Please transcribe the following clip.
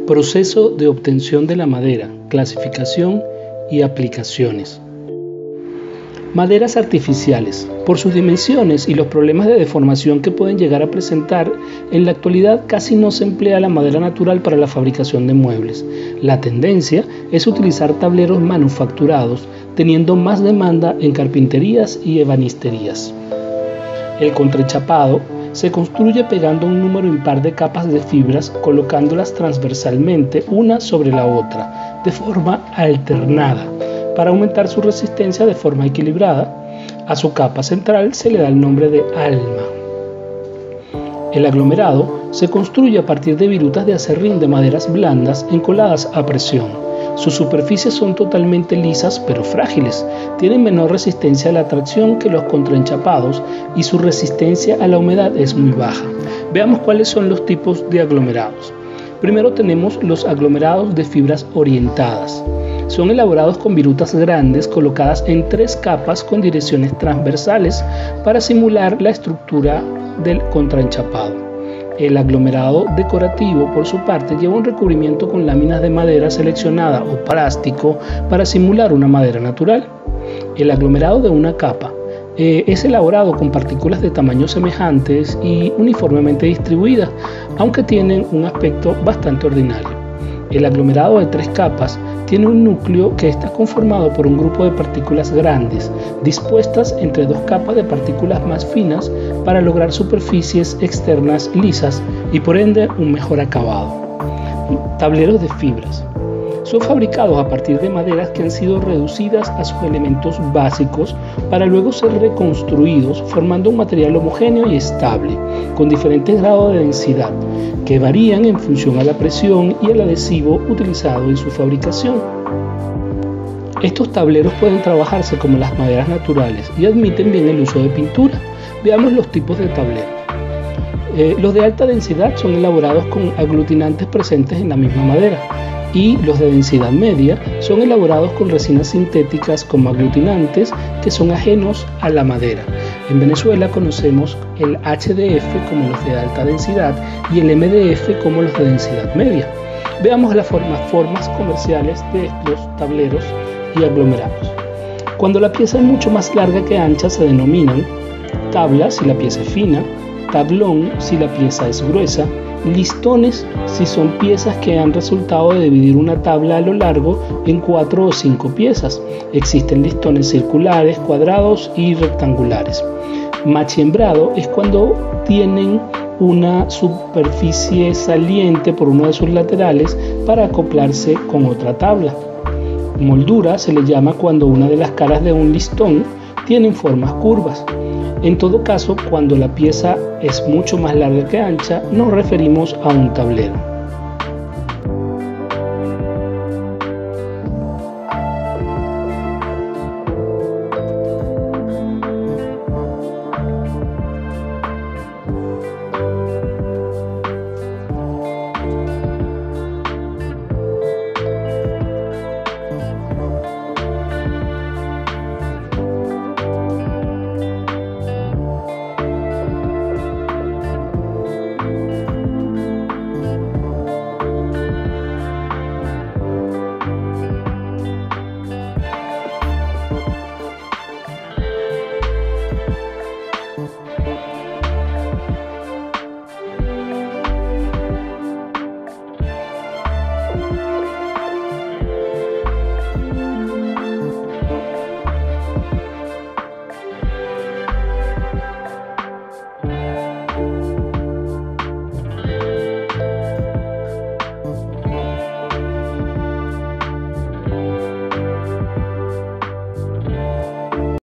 Proceso de obtención de la madera, clasificación y aplicaciones. Maderas artificiales. Por sus dimensiones y los problemas de deformación que pueden llegar a presentar, en la actualidad casi no se emplea la madera natural para la fabricación de muebles. La tendencia es utilizar tableros manufacturados, teniendo más demanda en carpinterías y ebanisterías. El contraenchapado se construye pegando un número impar de capas de fibras, colocándolas transversalmente una sobre la otra, de forma alternada, para aumentar su resistencia de forma equilibrada. A su capa central se le da el nombre de alma. El aglomerado se construye a partir de virutas de acerrín de maderas blandas encoladas a presión. Sus superficies son totalmente lisas pero frágiles, tienen menor resistencia a la tracción que los contraenchapados y su resistencia a la humedad es muy baja. Veamos cuáles son los tipos de aglomerados. Primero tenemos los aglomerados de fibras orientadas. Son elaborados con virutas grandes colocadas en 3 capas con direcciones transversales para simular la estructura del contraenchapado. El aglomerado decorativo, por su parte, lleva un recubrimiento con láminas de madera seleccionada o plástico para simular una madera natural. El aglomerado de una capa es elaborado con partículas de tamaños semejantes y uniformemente distribuidas, aunque tienen un aspecto bastante ordinario. El aglomerado de 3 capas tiene un núcleo que está conformado por un grupo de partículas grandes, dispuestas entre 2 capas de partículas más finas para lograr superficies externas lisas y por ende un mejor acabado. Tableros de fibras. Son fabricados a partir de maderas que han sido reducidas a sus elementos básicos para luego ser reconstruidos formando un material homogéneo y estable, con diferentes grados de densidad, que varían en función a la presión y al adhesivo utilizado en su fabricación. Estos tableros pueden trabajarse como las maderas naturales y admiten bien el uso de pintura. Veamos los tipos de tableros. Los de alta densidad son elaborados con aglutinantes presentes en la misma madera, y los de densidad media son elaborados con resinas sintéticas como aglutinantes que son ajenos a la madera. En Venezuela conocemos el HDF como los de alta densidad y el MDF como los de densidad media. Veamos las formas comerciales de estos tableros y aglomerados. Cuando la pieza es mucho más larga que ancha se denominan tabla si la pieza es fina, tablón si la pieza es gruesa, listones si son piezas que han resultado de dividir una tabla a lo largo en 4 o 5 piezas. Existen listones circulares, cuadrados y rectangulares. Machiembrado es cuando tienen una superficie saliente por uno de sus laterales para acoplarse con otra tabla. Moldura se le llama cuando una de las caras de un listón tienen formas curvas. En todo caso, cuando la pieza es mucho más larga que ancha, nos referimos a un tablero.